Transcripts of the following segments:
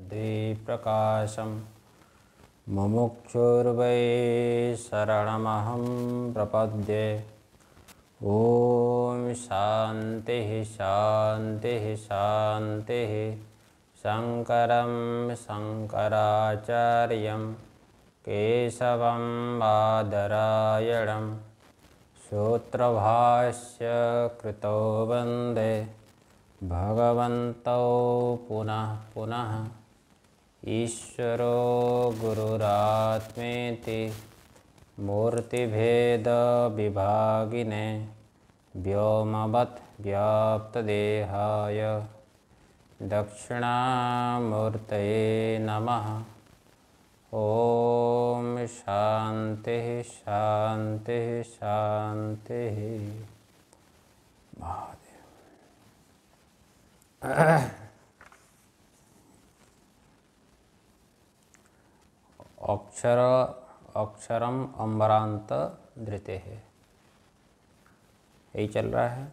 बुद्धिप्रकाशं मुमुक्षुर्वै शरणमहं प्रपद्ये। ॐ शान्तिः शान्तिः शान्तिः। शङ्करं शङ्कराचार्यं केशवं बादरायणं सूत्रभाष्य कृतो वन्दे भगवन्तौ पुनः पुनः। ईश्वरो गुरुरात्मेति मूर्तिभेदविभागिने व्योमवत् व्याप्तदेहाय दक्षिणामूर्तये नमः। ॐ शान्तिः शान्तिः शान्तिः। अक्षरम अम्बरांत धृते है, यही चल रहा है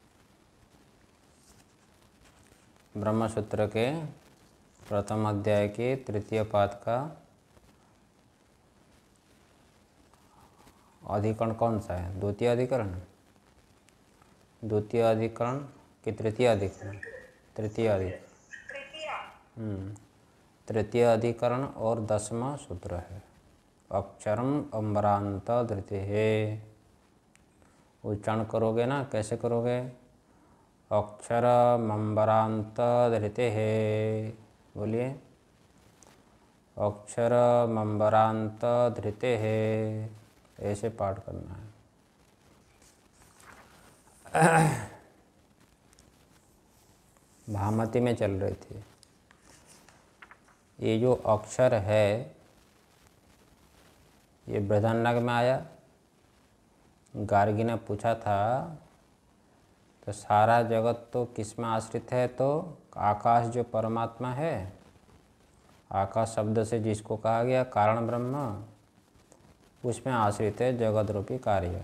ब्रह्मसूत्र के प्रथम अध्याय के तृतीय पाद का अधिकरण कौन सा है? द्वितीय अधिकरण, द्वितीय अधिकरण कि तृतीय अधिकरण? तृतीय अधिकरण, तृतीय अधिकरण और 10वां सूत्र है। अक्षरम अम्बरांत धृते है। उच्चारण करोगे ना, कैसे करोगे? अक्षरम अम्बरांत धृते है, बोलिए। अक्षरम अम्बरांत धृते है, ऐसे पाठ करना है। भामती में चल रही थी। ये जो अक्षर है ये बृहदारण्यक में आया। गार्गी ने पूछा था तो सारा जगत तो किस में आश्रित है? तो आकाश जो परमात्मा है, आकाश शब्द से जिसको कहा गया कारण ब्रह्म, उसमें आश्रित है जगत रूपी कार्य।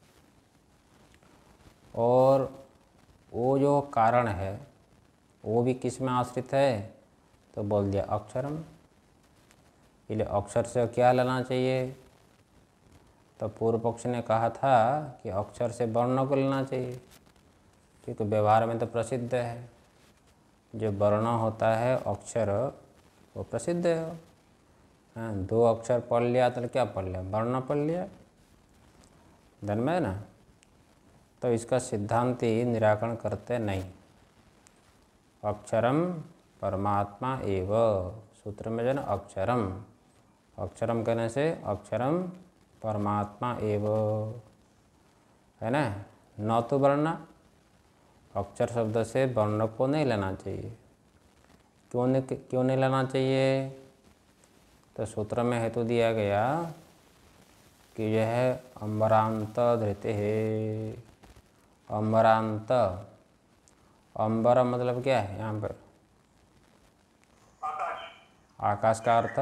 और वो जो कारण है वो भी किस में आश्रित है? तो बोल दिया अक्षरम। इसलिए अक्षर से क्या लेना चाहिए? तो पूर्व पक्ष ने कहा था कि अक्षर से वर्ण को लेना चाहिए, क्योंकि व्यवहार में तो प्रसिद्ध है जो वर्ण होता है अक्षर, वो प्रसिद्ध है। हाँ, 2 अक्षर पढ़ लिया तो क्या पढ़ लिया? वर्ण पढ़ लिया, धन में ना। तो इसका सिद्धांति निराकरण करते नहीं। अक्षरम परमात्मा एव, सूत्र में जो ना अक्षरम, अक्षरम कहने से अक्षरम परमात्मा एव है ना, न तो वर्ण। अक्षर शब्द से वर्ण को नहीं लेना चाहिए। क्यों नहीं लेना चाहिए? तो सूत्र में हेतु दिया गया कि यह अम्बरांत धृते है। अम्बरांत, अम्बर मतलब क्या है यहाँ पर? आकाश का अर्थ,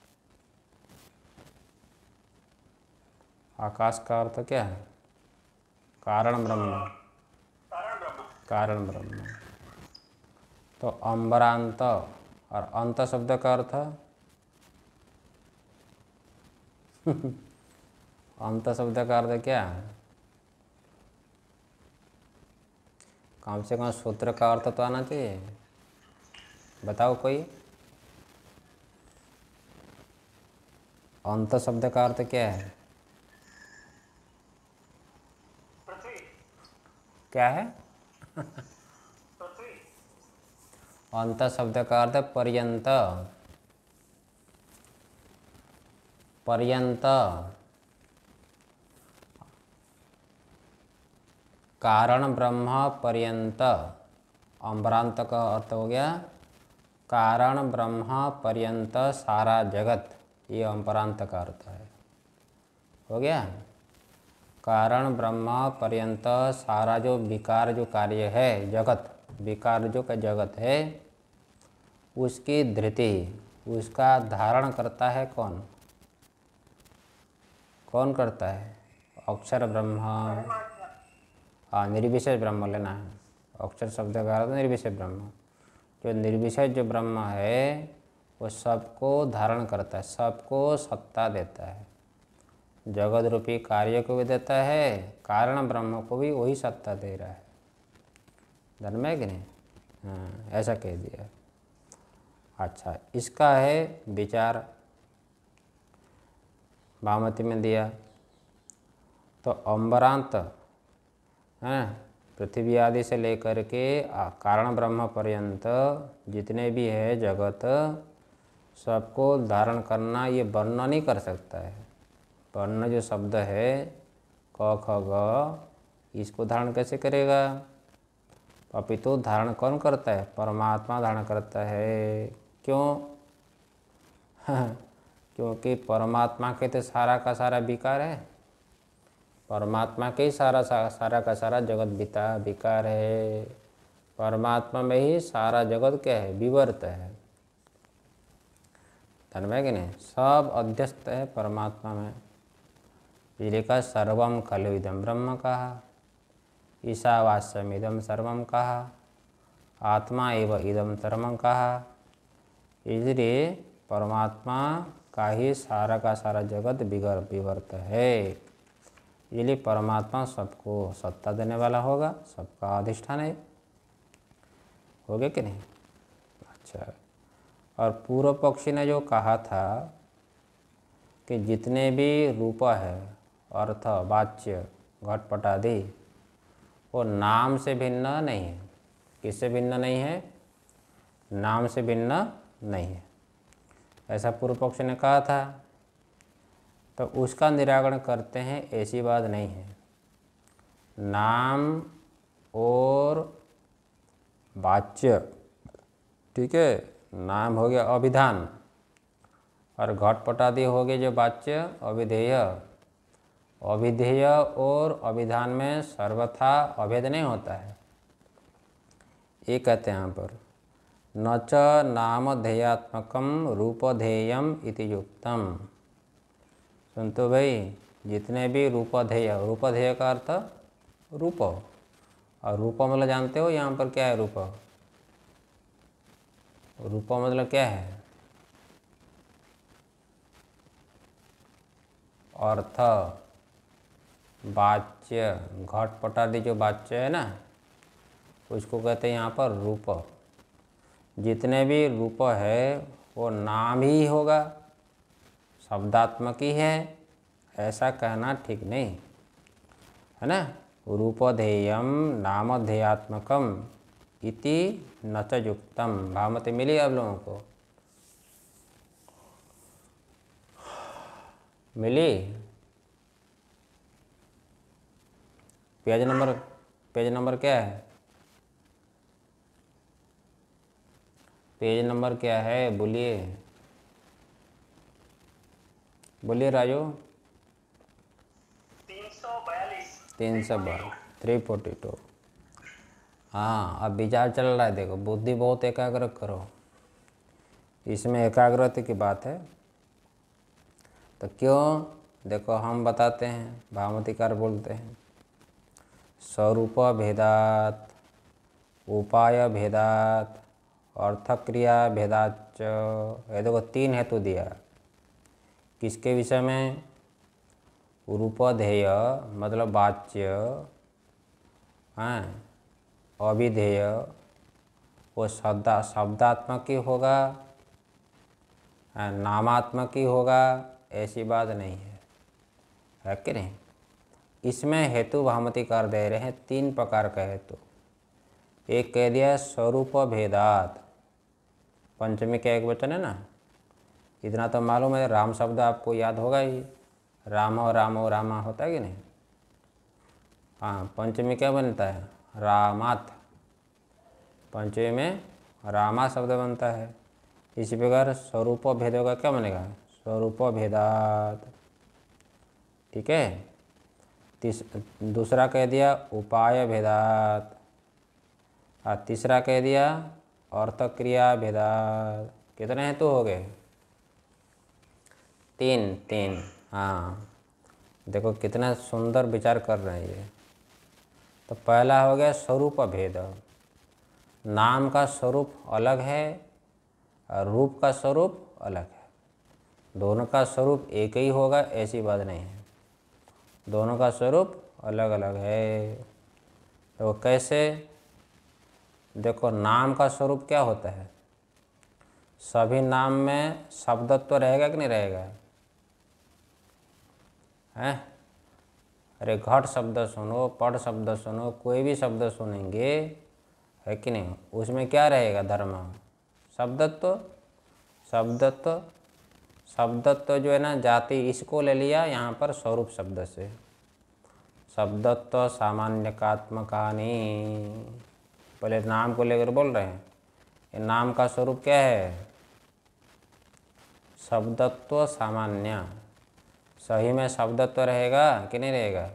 आकाश का अर्थ क्या है? कारण ब्रह्म, कारण ब्रह्म। तो अम्बरांत और अंत शब्द का अर्थ अंत शब्द का अर्थ क्या है? कम से कम सूत्र का अर्थ तो आना चाहिए। बताओ कोई। अंत शब्द का अर्थ क्या है? क्या है? अंत शब्द का अर्थ पर्यंत, पर्यंत। कारण ब्रह्म पर्यंत, अम्बरांत का अर्थ हो गया कारण ब्रह्म पर्यंत सारा जगत, ये अम्बरांत का अर्थ है। हो गया। कारण ब्रह्म पर्यंत सारा जो विकार जो कार्य है जगत, विकार जो का जगत है, उसकी धृति, उसका धारण करता है कौन? कौन करता है? अक्षर ब्रह्म। हाँ, निर्विशेष ब्रह्म लेना है। अक्षर शब्द का अर्थ निर्विशेष ब्रह्म। जो निर्विशेष जो ब्रह्म है वो सबको धारण करता है, सबको सत्ता देता है। जगत रूपी कार्य को भी देता है, कारण ब्रह्म को भी वही सत्ता दे रहा है। धर्म है कि नहीं? हाँ, ऐसा कह दिया। अच्छा, इसका है विचार भामती में दिया। तो अम्बरांत है, पृथ्वी आदि से लेकर के कारण ब्रह्म पर्यंत जितने भी है जगत, सबको धारण करना ये वर्ण नहीं कर सकता है। वर्ण जो शब्द है क ख ग, इसको धारण कैसे करेगा? अपितु धारण कौन करता है? परमात्मा धारण करता है। क्यों? क्योंकि परमात्मा के तो सारा का सारा विकार है। परमात्मा के ही सारा का सारा जगत विकार है। परमात्मा में ही सारा जगत क्या है? विवर्त है। धर्म है कि नहीं? सब अध्यस्त है परमात्मा में। इसलिए कहा सर्वम खलु इदम ब्रह्म कहा, ईशावास्यम इदम सर्वम कहा, आत्मा एव इदम सर्वम कहा। इसलिए परमात्मा का ही सारा का सारा जगत विवर्त है। इसलिए परमात्मा सबको सत्ता देने वाला होगा, सबका अधिष्ठान है। हो गया कि नहीं? अच्छा, और पूर्व पक्षी ने जो कहा था कि जितने भी रूप है, अर्थ, वाच्य, घटपट आदि, वो नाम से भिन्न नहीं है। किससे भिन्न नहीं है? नाम से भिन्न नहीं है, ऐसा पूर्व पक्ष ने कहा था। तो उसका निराकरण करते हैं, ऐसी बात नहीं है। नाम और वाच्य, ठीक है, नाम हो गया अभिधान, और घटपट आदि हो गए जो वाच्य अविधेय। अविधेय और अभिधान में सर्वथा अभेद नहीं होता है। ये कहते हैं यहाँ पर न च नामधेयात्मकम रूपधेयम इति युक्तम। सुन तो भाई, जितने भी रूपधेय, रूपधेय का अर्थ रूप, और रूप मतलब जानते हो यहाँ पर क्या है? रूप, रूप मतलब क्या है? अर्थ, वाच्य, घटपट आदि जो वाच्य है ना, उसको कहते हैं यहाँ पर रूप। जितने भी रूप है वो नाम ही होगा, शब्दात्मक ही है, ऐसा कहना ठीक नहीं है ना। रूपधेयम नामधेयात्मकम इति न च युक्तम। भामति मिली आप लोगों को? मिली? पेज नंबर क्या है? पेज नंबर क्या है? बोलिए बोलिए राजू। 342, 342। हाँ, अब विचार चल रहा है। देखो, बुद्धि बहुत एकाग्र करो, इसमें एकाग्रता की बात है। तो क्यों? देखो, हम बताते हैं, भामतिकार बोलते हैं स्वरूप भेदात, उपाय भेदात, अर्थक्रिया भेदाच। ये देखो 3 हेतु दिया। किसके विषय में? रूपधेय मतलब वाच्य, हैं, अभिधेय वो शब्दात्मक ही होगा, नामात्मक ही होगा, ऐसी बात नहीं है कि नहीं? इसमें हेतु भामतिकार दे रहे हैं 3 प्रकार का हेतु। एक कह दिया स्वरूप भेदात, पंचमी का एक वचन है ना, इतना तो मालूम है। राम शब्द आपको याद होगा ही, रामो रामो रामा होता है कि नहीं? हाँ, पंचमी क्या बनता है? रामात। पंचमी में रामा शब्द बनता है। इसी प्रकार स्वरूप भेदों का क्या बनेगा? स्वरूप भेदात, ठीक है। दूसरा कह दिया उपाय भेदात, और तीसरा कह दिया अर्थक्रिया भेदात। कितने हैं तो हो गए? 3। हाँ, देखो कितना सुंदर विचार कर रहे हैं ये। तो पहला हो गया स्वरूप भेद, नाम का स्वरूप अलग है और रूप का स्वरूप अलग है। दोनों का स्वरूप एक ही होगा ऐसी बात नहीं है, दोनों का स्वरूप अलग अलग है। तो कैसे? देखो, नाम का स्वरूप क्या होता है? सभी नाम में शब्दत्व रहेगा कि नहीं रहेगा? हैं? अरे घट शब्द सुनो, पढ़ शब्द सुनो, कोई भी शब्द सुनेंगे, है कि नहीं, उसमें क्या रहेगा? धर्म, शब्दत्व। शब्दत्व, शब्दत्व जो है ना, जाति, इसको ले लिया यहाँ पर स्वरूप शब्द से। शब्दत्व सामान्यकात्मकानि, पहले नाम को लेकर बोल रहे हैं। ये नाम का स्वरूप क्या है? शब्दत्व सामान्य। सही में शब्दत्व रहेगा कि नहीं रहेगा?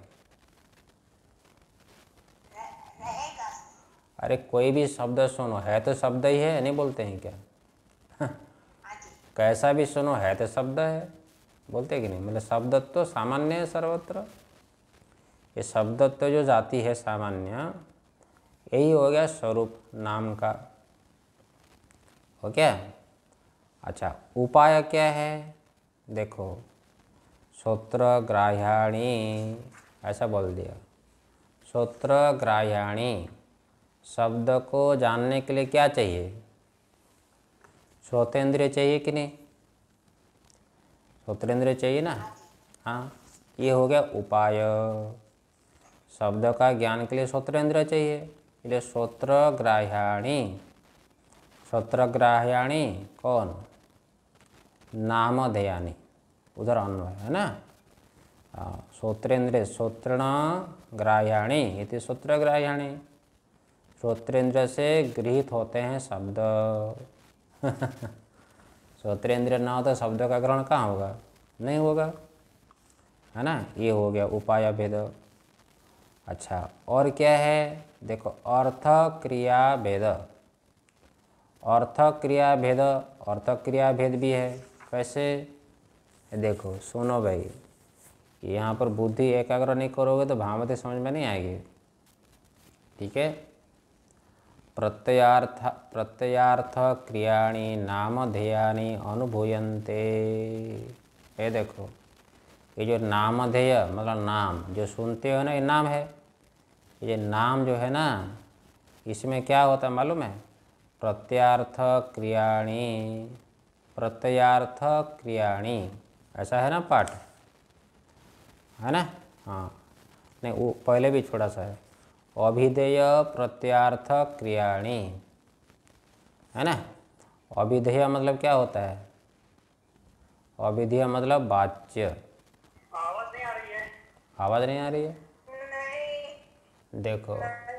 अरे कोई भी शब्द सुनो, है तो शब्द ही है, नहीं बोलते हैं क्या? कैसा भी सुनो है तो शब्द है, बोलते कि नहीं? मतलब शब्दत्व सामान्य है सर्वत्र। ये शब्दत्व जो जाति है सामान्य, यही हो गया स्वरूप नाम का। हो क्या? अच्छा, उपाय क्या है? देखो, श्रोत्रग्राह्याणि, ऐसा बोल दिया। श्रोत्रग्राह्याणि, शब्द को जानने के लिए क्या चाहिए? श्रोतेंद्रिय चाहिए कि नहीं? श्रोतेंद्रिय चाहिए ना। हाँ, ये हो गया उपाय। शब्द का ज्ञान के लिए श्रोतेंद्रिय चाहिए, इसलिए श्रोत्रग्राह्याणि। श्रोत्रग्राह्याणि कौन? नामधेयानि, उधर अन्वय है ना। श्रोत्रेंद्रिय, श्रोत्रण ग्राह्याणि इति श्रोत्रग्राह्याणि। श्रोत्रेंद्र से गृहीत होते हैं शब्द। श्रोत्रेंद्र ना हो तो शब्द का ग्रहण कहाँ होगा? नहीं होगा, है ना। ये हो गया उपाय भेद। अच्छा, और क्या है? देखो, अर्थ क्रिया भेद। अर्थ क्रिया भेद, अर्थ क्रिया भेद भी है। कैसे? देखो सुनो भाई, यहाँ पर बुद्धि एकाग्र नहीं करोगे तो भामती समझ में नहीं आएगी, ठीक है। प्रत्ययार्थ क्रियाणि नामधेयानि अनुभूयन्ते। ये देखो, ये जो नामधेय मतलब नाम जो सुनते हो ना, ये नाम है। ये नाम जो है ना, इसमें क्या होता है मालूम है? प्रत्ययार्थ क्रियाणि, प्रत्ययार्थ क्रियाणि, ऐसा है ना पाठ, है ना। हाँ, नहीं वो पहले भी थोड़ा सा है। अभिधेय प्रत्यार्थ क्रियाणि, है ना। अभिधेय मतलब क्या होता है? अभिधेय मतलब वाच्य। आवाज नहीं आ रही है। आवाज़ नहीं आ रही है? नहीं। देखो,